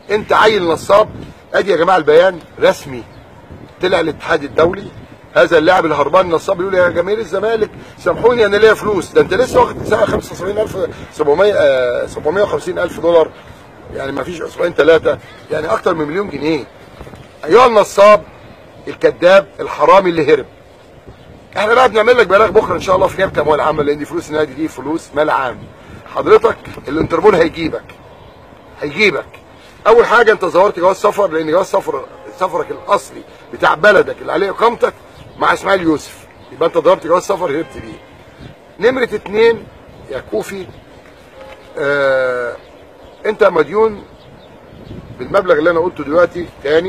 انت عيل نصاب. ادي يا جماعه البيان رسمي طلع الاتحاد الدولي. هذا اللاعب الهربان نصاب بيقول يا جماهير الزمالك سامحوني انا ليا فلوس، ده انت لسه واخد ساعه 750,000 دولار، يعني ما فيش اسبوعين ثلاثه، يعني اكتر من مليون جنيه. ايها النصاب الكذاب الحرامي اللي هرب. احنا بقى بنعمل لك بلاغ بكره ان شاء الله في نيابه اموال عامه، لان فلوس النادي دي فلوس مال عام. حضرتك الانتربول هيجيبك. اول حاجه انت زورت جواز سفر، لان جواز سفرك الاصلي بتاع بلدك اللي عليه اقامتك مع اسماعيل يوسف، يبقى انت ضربت جواز سفر هربت بيه. نمره 2 يا كوفي، انت مديون بالمبلغ اللي انا قلته دلوقتي تاني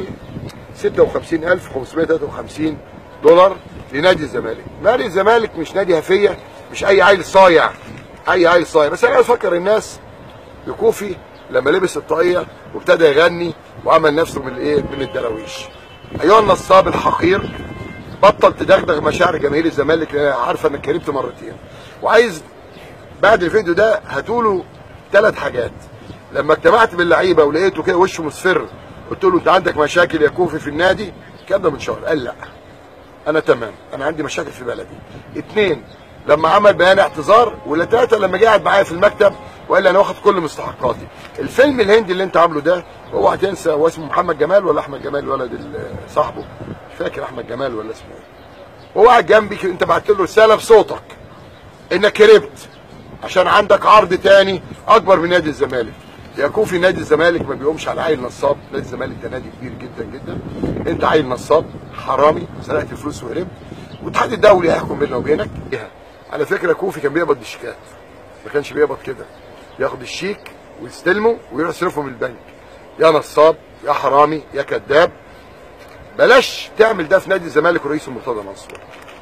56,553 دولار لنادي الزمالك. نادي الزمالك مش نادي هفيه، مش اي عيل صايع، بس انا عايز افكر الناس بكوفي لما لبس الطاقيه وابتدى يغني وعمل نفسه من الدراويش. ايها النصاب الحقير، بطل تدغدغ مشاعر جماهير الزمالك، لان عارفه انك هربت مرتين. وعايز بعد الفيديو ده هتقولوا 3 حاجات. لما اجتمعت باللعيبه ولقيته كده وشه مصفر، قلت له انت عندك مشاكل يا كوفي في النادي؟ الكلام ده من شهر. قال لا انا تمام، انا عندي مشاكل في بلدي. 2 لما عمل بيان اعتذار، ولا 3 لما قعد معايا في المكتب وقال لي انا واخد كل مستحقاتي. الفيلم الهندي اللي انت عامله ده، اوعى تنسى هو اسمه محمد جمال ولا احمد جمال، ولد صاحبه مش فاكر احمد جمال ولا اسمه ايه. هو قاعد جنبي انت بعت له رساله بصوتك انك هربت عشان عندك عرض تاني اكبر من نادي الزمالك. يا كوفي نادي الزمالك ما بيقومش على عيل نصاب، نادي الزمالك ده نادي كبير جدا جدا. انت عيل نصاب حرامي سرقت فلوس وهربت، والاتحاد الدولي هيحكم بيننا وبينك. على فكره كوفي كان بيقبض بالشيكات، ما كانش بيقبض كده، ياخد الشيك ويستلمه ويروح يصرفه من البنك. يا نصاب يا حرامي يا كذاب، بلاش تعمل ده في نادي الزمالك ورئيسه مرتضى منصور.